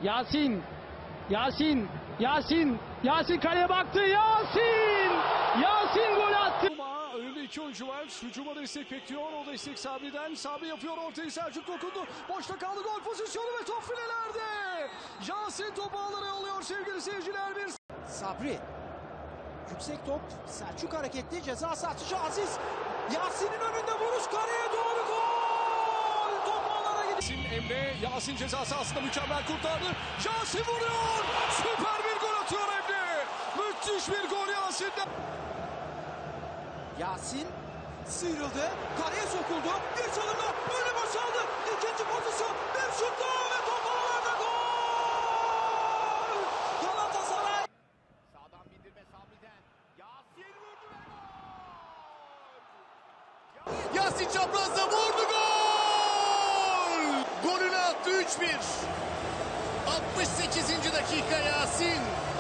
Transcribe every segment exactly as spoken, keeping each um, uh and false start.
Yasin. Yasin. Yasin. Yasin kaleye baktı. Yasin. Yasin gol attı. Önünde iki oyuncu var. Hücuma destek bekliyor. O destek Sabri'den. Sabri yapıyor ortayı. Selçuk dokundu. Boşta kaldı. Gol pozisyonu ve top filelerde. Yasin topu ağlara yolluyor sevgili seyirciler. Bir Sabri. Yüksek top. Selçuk hareketli. Ceza sahası Aziz. Yasin'in önünde vuruş. Kareye doğru gol. Top ağlara gidiyor. Emre. Yasin ceza sahasında mükemmel kurtardı. Yasin vuruyor. Süper bir gol atıyor Emre. Müthiş bir gol Yasin'den. Yasin sıyrıldı. Kareye sokuldu. Bir çalımda önü boşaldı. İkinci pozisyon. Bir şut daha ve top ağlarda gol. Galatasaray. Sağdan bindirme Sabri'den. Yasin vurdu ve gol. Yasin çaprazda vurdu gol. Golünü attı üç bir. altmış sekizinci dakika Yasin.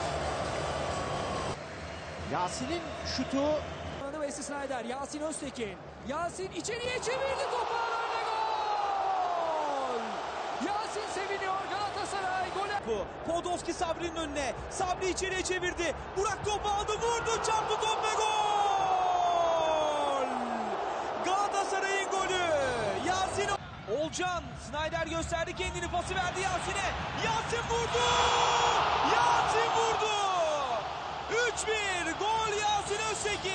Yasin'in şutu. Wesley Sneijder, Yasin Öztekin. Yasin içeriye çevirdi, topu ağlarda gol. Yasin seviniyor, Galatasaray gole. Bu Podolski Sabri'nin önüne. Sabri içeriye çevirdi. Burak topu aldı, vurdu, çarptı top ve gol. Galatasaray'ın golü. Yasin Olcan. Sneijder gösterdi kendini, pası verdi Yasin'e. Yasin vurdu. Yasin vurdu. üç bir gol Yasin Öztekin.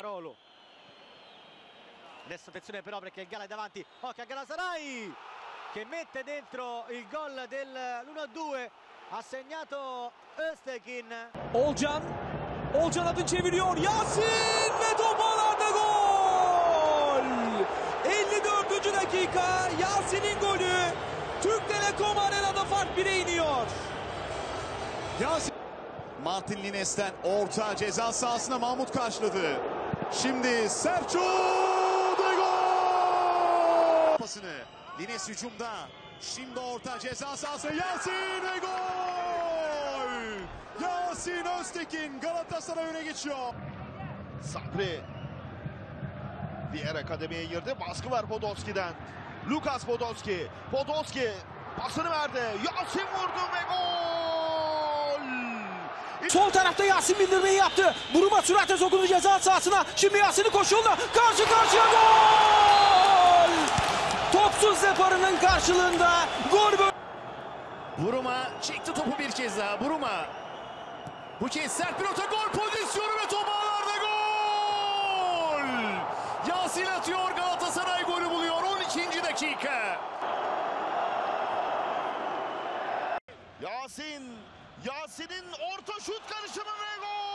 Adesso attenzione però perché il Gala è davanti, occhio a Galatasaray che mette dentro il gol dell'uno a due, ha segnato Öztekin. Olcan, Olcan adını çeviriyor, Yasin ve top ağlarda gol! elli dördüncü dakika Yasin'in golü, Türk Telekom Arena'da fark bire iniyor. Yasin. Martin Lines'ten orta ceza sahasına Mahmut karşıladı. Şimdi Selçuk ve gol! Pasını Lines hücumda. Şimdi orta ceza sahası Yasin ve gol! Yasin Öztekin Galatasaray öne geçiyor. Sabri. Vieira kademeye girdi. Baskı var Podolski'den. Lukas Podolski. Podolski pasını verdi. Yasin vurdu ve gol! Sol tarafta Yasin bindirmeyi yaptı. Buruma süratle sokuldu ceza sahasına. Şimdi Yasin'in koşuğunda karşı karşıya gol! Topsuz Zeparı'nın karşılığında gol. Buruma çekti topu bir kez daha. Buruma. Bu kez sert bir orta, gol pozisyonu ve top ağlarda gol! Yasin atıyor, Galatasaray golü buluyor. on ikinci dakika. Yasin. Yasin'in orta şut karışımı ve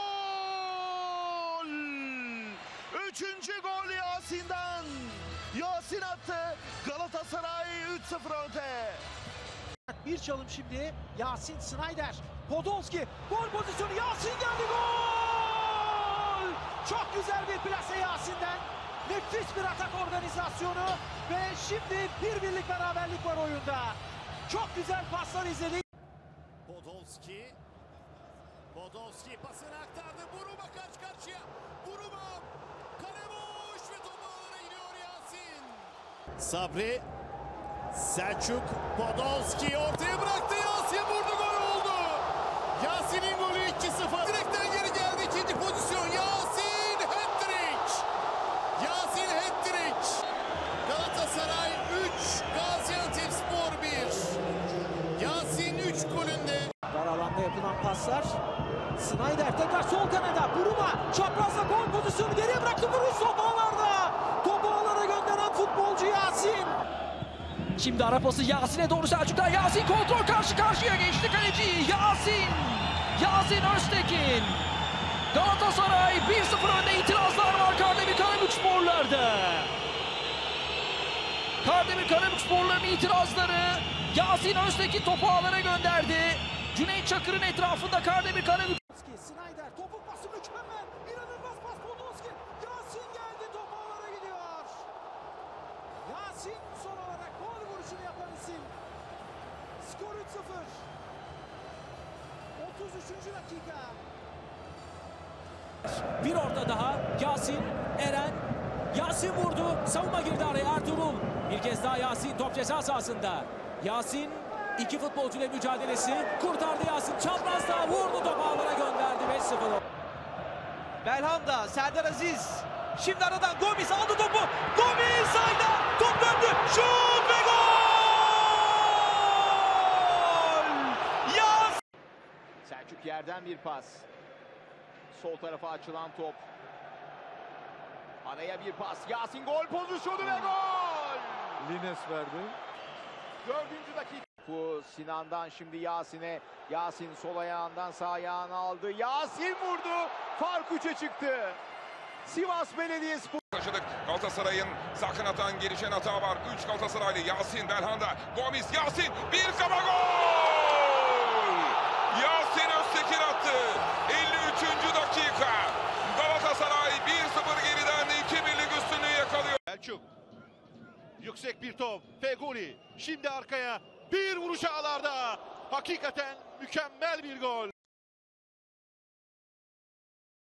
gol! Üçüncü gol Yasin'den. Yasin attı. Galatasaray üç sıfır önde. Bir çalım şimdi. Yasin, Sneijder, Podolski. Gol pozisyonu, Yasin geldi, gol! Çok güzel bir plase Yasin'den. Nefis bir atak organizasyonu. Ve şimdi bir birlik beraberlik var oyunda. Çok güzel paslar izledik. Podolski. Podolski pasını aktardı. Buruma karşı karşıya. Buruma. Kale boş ve top ağlara gidiyor Yasin. Sabri. Selçuk. Podolski ortaya bıraktı. Yasin vurdu, gol oldu. Yasin'in golü iki sıfır. Direkten geri geldi ikinci pozisyon. Yasin hat-trick. Yasin hat-trick. Galatasaray üç. Gaziantepspor bir. Yasin üç golünde. Dar alanda yapılan paslar. Sneijder tekrar sol kanada. Buruma çaprazla gol pozisyonu, geriye bıraktı. Vuruş top ağlarda. Topu ağlara gönderen futbolcu Yasin. Şimdi ara pası Yasin'e doğru, Selçuk'tan Yasin kontrol, karşı karşıya geçti kaleci Yasin. Yasin Öztekin. Galatasaray bir sıfır önde, itirazlar var Kardemir Karabüksporlar'da. Kardemir Karabüksporlar'ın itirazları, Yasin Öztekin topu ağlara gönderdi. Cüneyt Çakır'ın etrafında Kardemir Karabük. Sneijder topun pası mükemmel. İnanılmaz pas Podolski. Yasin geldi, top ağlara gidiyor. Yasin son olarak gol vuruşunu yapan isim. Skor üç sıfır. otuz üçüncü dakika. Bir orta daha Yasin, Eren. Yasin vurdu. Savunma girdi araya, Ertuğrul. Bir kez daha Yasin, top ceza sahasında. Yasin İki futbolcuyla mücadelesi. Kurtardı Yasin. Çaprazda vurdu, topu ağlara gönderdi. beş sıfır. Belhanda, Serdar Aziz. Şimdi aradan Gomis aldı topu. Gomis ayda. Top döndü. Şut ve gol! Yasin! Selçuk yerden bir pas. Sol tarafa açılan top. Araya bir pas. Yasin gol pozisyonu ve gol! Lines verdi. Dördüncü dakika. Bu Sinan'dan şimdi Yasin'e. Yasin sol ayağından sağ ayağını aldı. Yasin vurdu. Fark üçe çıktı. Sivas Belediyespor. Taşıdık. Galatasaray'ın sakın atan gelişen hata var. üç Galatasaraylı Yasin Belhanda. Gomis Yasin bir kafa gol! Yasin Öztekin attı. elli üçüncü dakika. Galatasaray bir sıfır geriden iki birlik üstünlüğü yakalıyor. Selçuk. Yüksek bir top. Feguli. Şimdi arkaya. Bir vuruş ağlarda. Hakikaten mükemmel bir gol.